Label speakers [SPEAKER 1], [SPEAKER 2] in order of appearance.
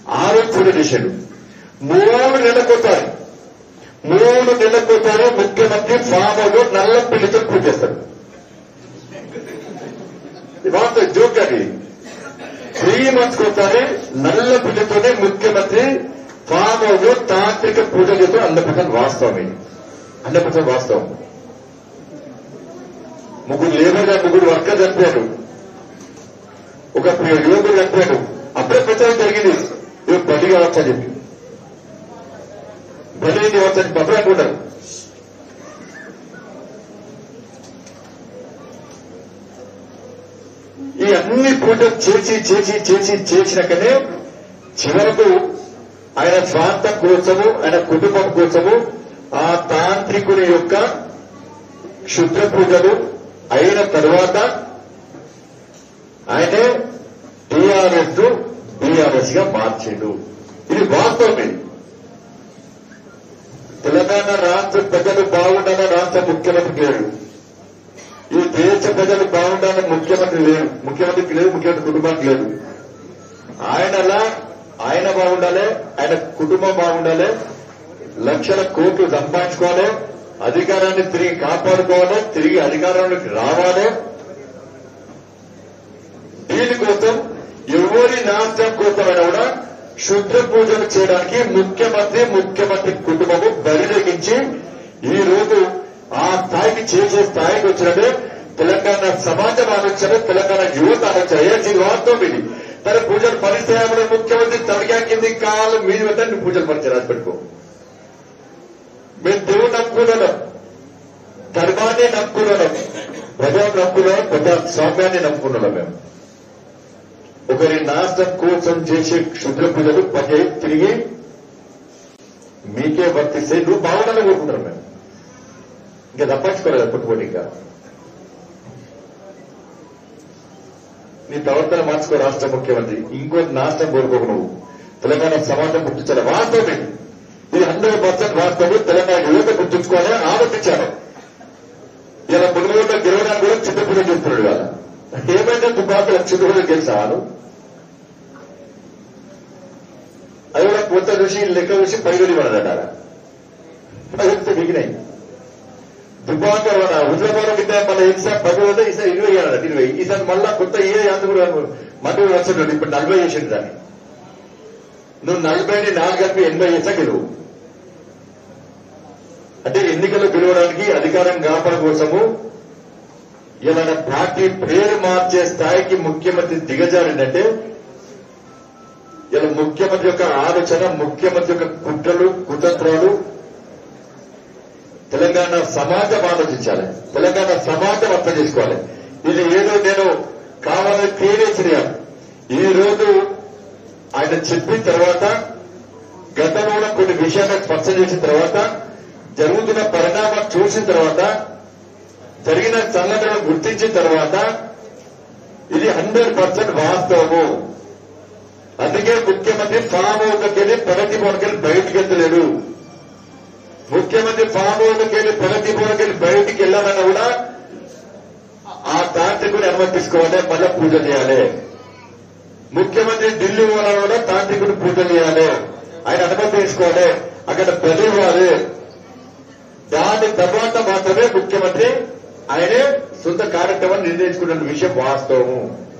[SPEAKER 1] రోజు పూజ చేశాడు. 3 నెలలకోసారి ముఖ్యమంత్రి ఫామ్ హౌస్ లో నల్ల పిల్లితో పూజ చేస్తాడు. వాస్తవ జోక్ అది. 3 months కోసారి నల్ల పిల్లితోనే ముఖ్యమంత్రి ఫామ్ హౌస్ లో తాంత్రిక పూజ చేస్తూ 100% వాస్తవం. 100% వాస్తవం. 3 లేబర్ 3 వర్కర్ చనిపోయాడు, ఒక యువకుడు చనిపోయాడు. అప్పుడే ప్రచారం జరిగింది, ఇవి బలి కావచ్చు అని చెప్పి. బలి కావచ్చు అని అప్పుడే అనుకుంటారు. ఈ అన్ని పూజలు చేసినాకనే చివరకు ఆయన స్వార్థం కోసము, ఆయన కుటుంబం కోసము ఆ తాంత్రికుని యొక్క క్షుద్ర పూజలు అయిన తర్వాత ఆయనే టీఆర్ఎస్ బీఆర్ఎస్ గా మార్చిండు. ఇది వాస్తవం. ఇది తెలంగాణ రాష్ట్ర ప్రజలు బాగుండాలని రాష్ట్ర ముఖ్యమంత్రి లేడు, ఈ దేశ ప్రజలు బాగుండాలని ముఖ్యమంత్రి లేడు, ముఖ్యమంత్రి కుటుంబానికి లేదు. ఆయన బాగుండాలి, ఆయన కుటుంబం బాగుండాలి, లక్షల కోట్లు సంపాదించుకోవాలి, అధికారాన్ని తిరిగి కాపాడుకోవాలి, తిరిగి అధికారంలోకి రావాలి. దీనికోసం ఎవరి నాశనం కోసమైనా కూడా క్షుద్ర పూజలు చేయడానికి ముఖ్యమంత్రి కుటుంబము బరిలెగించి ఈ రోజు ఆ స్థాయికి చేసే స్థాయికి వచ్చినట్టే తెలంగాణ సమాజం ఆలోచన, తెలంగాణ యువత ఆలోచన. ఇది వాస్తవం. ఇది తన పూజలు పరిచయం ముఖ్యమంత్రి తలగా కింది కాలు మీద పెట్టండి పూజలు పరిచయం రాసి పెట్టుకో. మేము దేవుడు నమ్ముకున్నాం, ధర్మాన్ని నమ్ముకున్నాం, ప్రజలు నమ్ముకున్నాం, ప్రజాస్వామ్యాన్ని నమ్ముకున్నాం. మేము ఒకరి నాశనం కోసం చేసే క్షుద్ర పూజలు తిరిగి మీకే వర్తిస్తే నువ్వు బాగుండాలని కోరుకుంటారు. మేము ఇంకా తప్పించుకోలేదు పుట్టుకోండి. ఇంకా నీ ప్రవర్తన మార్చుకో రాష్ట్ర ముఖ్యమంత్రి. ఇంకో నాశనం కోరుకోకు నువ్వు. తెలంగాణ సమాజం గుర్తించాలి. వాస్తవం ఇది 100% వాస్తవం. తెలంగాణ యువత గుర్తుంచుకోవాలి, ఆలోచించాలి. ఇలా మునుగోడులో గెలవడానికి కూడా చిన్న పూజ చేస్తున్నాడు కదా. ఏమైనా తుపాకులు చిన్న పూజ గెలిచాను, అది కూడా కొత్త చూసి లెక్క చూసి 10,000 ఇవ్వడదంటారా? 10,000 మిగిలినాయి. దుబ్బాక హుజరాబాద్ కింద మళ్ళీ ఈసారి 10,000 ఈసారి 20 ఇవ్వాలట. 20 ఈసారి మళ్ళా కొత్త కూడా మధ్య వచ్చాడు. ఇప్పుడు 40 చేసిండు దాన్ని. నువ్వు 40ని 4 కలిపి 80 చేసా గెలువు. అంటే ఎన్నికలు గెలవడానికి అధికారం కాపాడ కోసము ఇలా పార్టీ పేరు మార్చే స్థాయికి ముఖ్యమంత్రి దిగజారిందంటే ఇలా ముఖ్యమంత్రి యొక్క ఆలోచన, ముఖ్యమంత్రి యొక్క కుట్రలు కుతంత్రాలు తెలంగాణ సమాజం ఆలోచించాలి, తెలంగాణ సమాజం అర్థం చేసుకోవాలి. ఇది ఏదో నేను కావాలని క్రియేట్. ఈ రోజు ఆయన చెప్పిన తర్వాత, గతంలో కొన్ని విషయాలను స్పష్టం చేసిన తర్వాత, జరుగుతున్న పరిణామం చూసిన తర్వాత, జరిగిన సంఘటనలు గుర్తించిన తర్వాత ఇది 100% వాస్తవము. అందుకే ముఖ్యమంత్రి ఫామ్ హౌస్కి వెళ్ళి ప్రగతి భవన్కి బయటికి వెళ్తలేడు. ముఖ్యమంత్రి ఫామ్ హౌస్కి వెళ్ళి ప్రగతి భవన్కి బయటికి వెళ్ళాలన్నా కూడా ఆ తాంత్రికుని అనుమతి తీసుకోవాలి, మళ్ళా పూజ చేయాలి. ముఖ్యమంత్రి ఢిల్లీ పోవాలన్నా కూడా తాంత్రికుని పూజ చేయాలి, ఆయన అనుమతి తీసుకోవాలి, అక్కడ బలి ఇవ్వాలి. దాని తర్వాత మాత్రమే ముఖ్యమంత్రి ఆయనే సొంత కార్యక్రమాన్ని నిర్ణయించుకున్న విషయం వాస్తవము.